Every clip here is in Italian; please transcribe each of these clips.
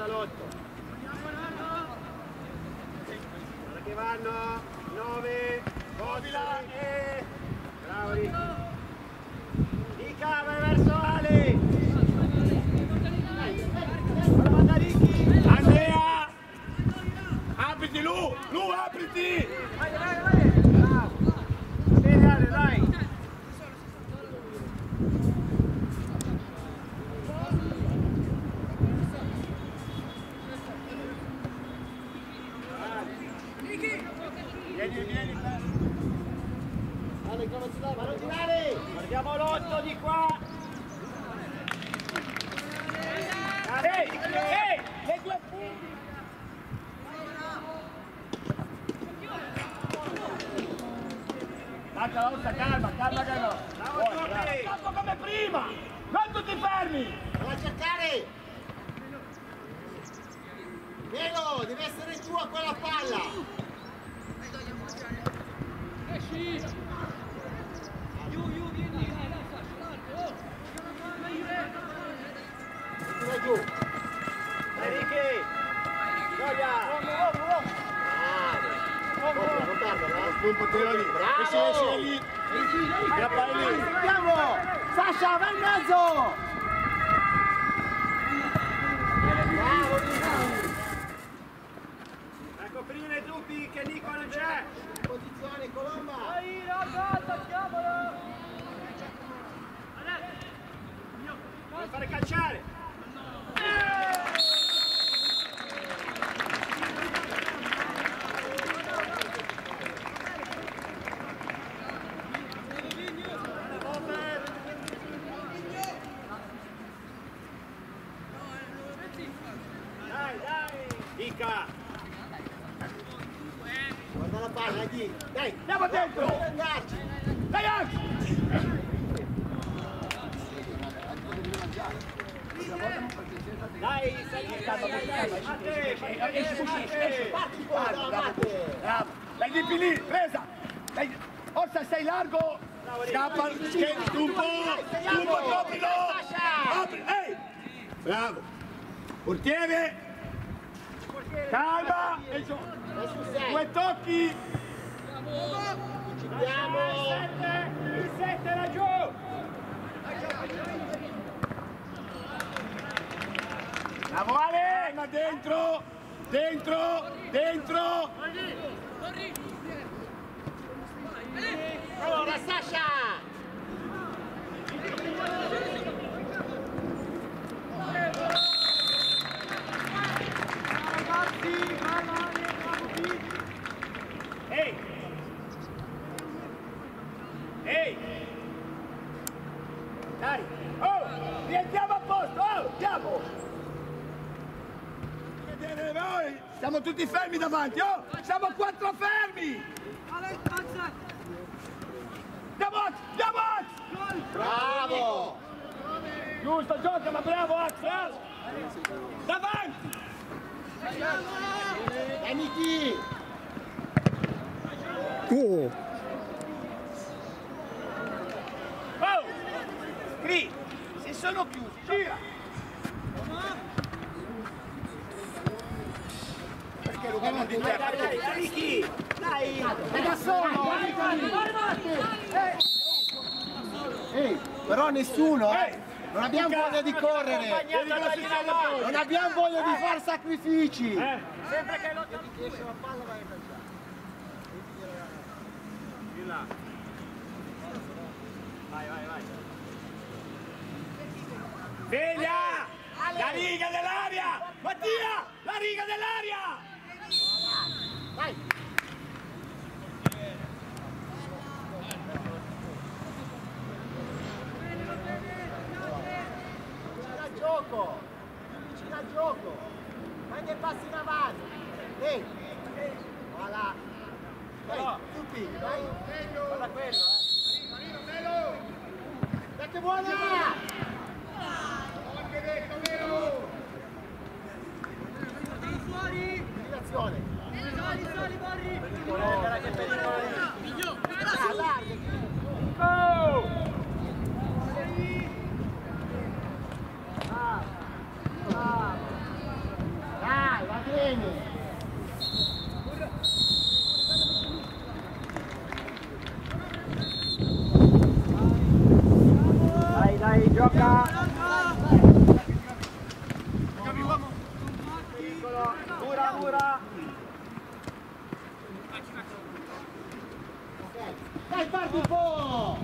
all'8. Guarda che vanno, 9, Bobila e... Bravo Ricky. Rica, vai verso Ali. Guarda Ricky. Andrea! Apriti Lu, apriti! Vai, bravo. Bene Ale, dai. Vieni. Ale, come si va? Non tirare! Guardiamo l'8 di qua! Ehi! Le due punti! Manca la calma! Fatto come prima! Non tutti fermi! Vai a cercare! Melo, deve essere tua quella palla! Vai giù! Dai Ricky! Gioia! Non perderla! Un po' tiro lì! Bravo! Esci lì! Grappare lì! Andiamo! Sasha, vai in mezzo! Bravo Ricky! A coprire Zupi che Nico non c'è! Posizione Colomba! Vai, ragazza, attacchiamolo! Vuoi fare calciare? Ica! Guarda la palla, dai! Andiamo dentro! Andarci! Dai Anzi! Dai, Bravo! Dai Lippi lì, presa! Forza sei largo! Scappa! Un po' coprilo! Apri! Ehi! Bravo! Portiere! Calma! Due tocchi! Andiamo! Il 7 laggiù! Bravo Ale! Ma dentro! Allora Sasha! Ehi! Dai! Oh! Rientriamo a posto! Oh! Andiamo! Vedete voi? Siamo tutti fermi davanti! Oh! Siamo 4 fermi! Andiamo! Bravo! Giusto, gioca, ma bravo Ax! Bravo! Davanti! Dai Niki! Oh! Qui! Si sono chiusi! Gira! Perché lo vanno di te? Dai Niki! Dai! È da solo! Ehi! Però nessuno, Non abbiamo voglia di correre! Non abbiamo voglia di fare sacrifici! Sempre che lo ti esce la palla vai a calciare. Di là. Vai. Veglia! La riga dell'aria! Mattia! La riga dell'aria! Vai! Vicino al gioco, fai dei passi in avanti, voilà, dai, Zupi, dai, guarda quello, dai che buona! Anche detto, vero! Combinazione! Sali, Borri! Guarda che pericolo! Allarga! Go! Dai, parti un po'!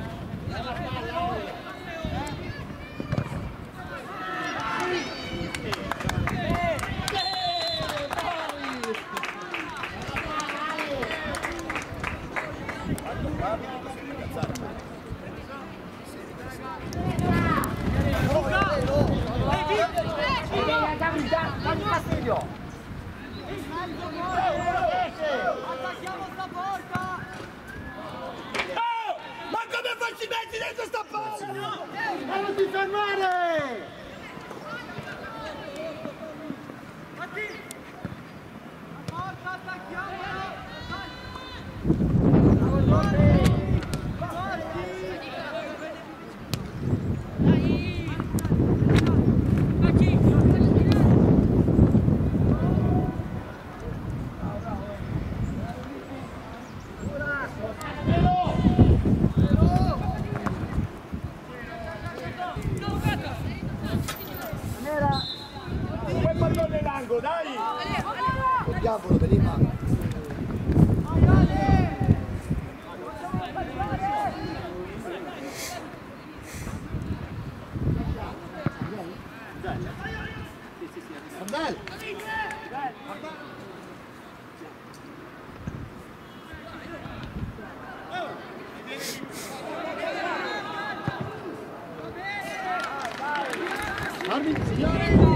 Dammi fastidio! Attacchiamo sta porta! Ma come facci metti dentro sta palla? Ma non ti fermare! Matti! La porta attacchiamola! Quel pallone nell'angolo, dai! Il diavolo veniva. Guardate! Armi, signore!